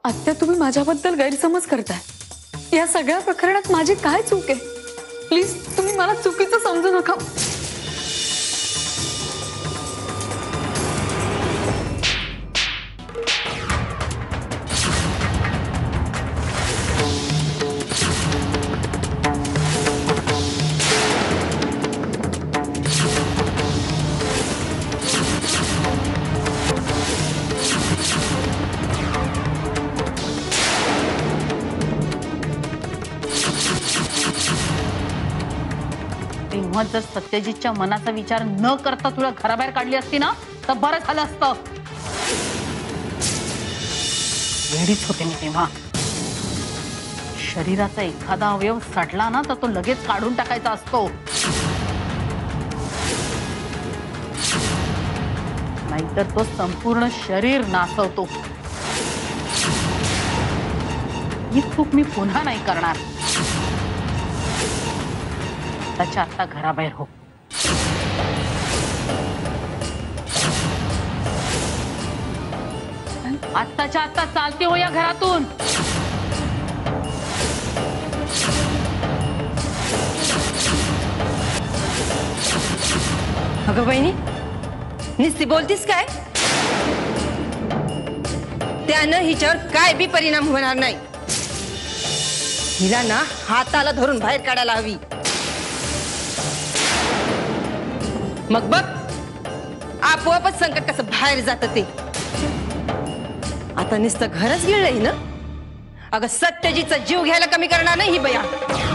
आत्या तुम्ही माझ्याबद्दल गैरसमज करताय। या सगळ्या प्रकरणात माझी काय चूक आहे? प्लीज तुम्ही मला चुकीचं समजू नका। तेव्हा जर सत्यजितच्या मनाचा विचार न करता तुला घराबाहेर काढली असती ना तर बरं झालं असतं। वेडीच होते मी तेव्हा। शरीराचा एखादा अवयव सडला ना तर तो लगेच काढून टाकायचा असतो, नाहीतर तो संपूर्ण शरीर नासवतो। ही चूक मी पुन्हा नाही करणार। आत्ताच्या आत्ता घराबाहेर हो। आत्ताच्या आत्ता चालते हो या घरातून। अगं बहिणी, नुसती बोलतीस काय? त्यानं हिच्यावर काय बी परिणाम होणार नाही। हिला ना हाताला धरून बाहेर काढायला हवी। मग बघ आपोआपच संकट कसं बाहेर जातं ते। आता नुसतं घरच गिळलंय ना, अगं सत्यजीचा जीव घ्यायला कमी करणार नाही ही बया।